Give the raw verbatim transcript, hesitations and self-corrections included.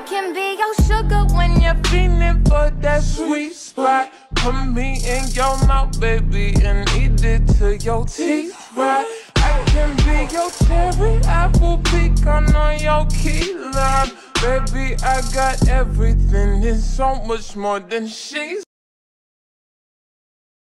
can be your sugar when you're feeling for that sweet spot. Put me in your mouth, baby, and eat it till your teeth rot. I can be your cherry apple pecan on your key lime. Baby, I got everything and so much more than she's